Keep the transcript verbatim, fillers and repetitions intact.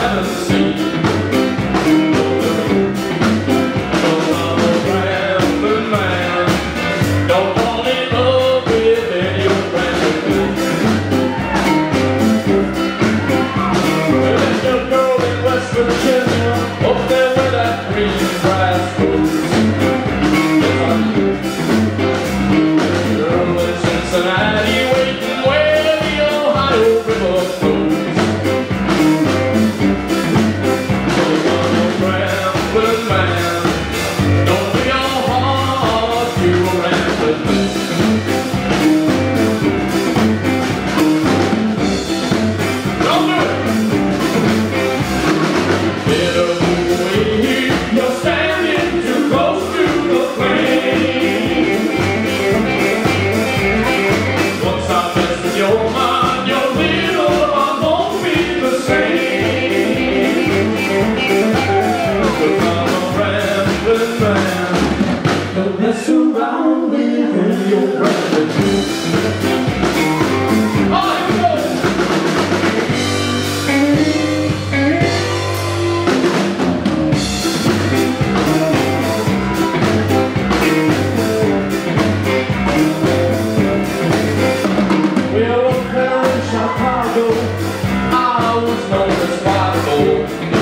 haven't seen. Cause I'm a rambling man, don't fall in love with any old rambling man. There's a girl in West Virginia, up there where that green grass grows. Yes, I do. Girl in Cincinnati, waiting where the Ohio River flows. Cause I'm a rambling man, don't be all hard to a rambling man. Don't do it! Better move away, you're standing too close to the flame. Once I mess with your mind, your little heart won't be the same. Cause I'm a rambling man, don't mess around with your rambling man. All right, go! Well, up there in Chicago, I was known as Fido.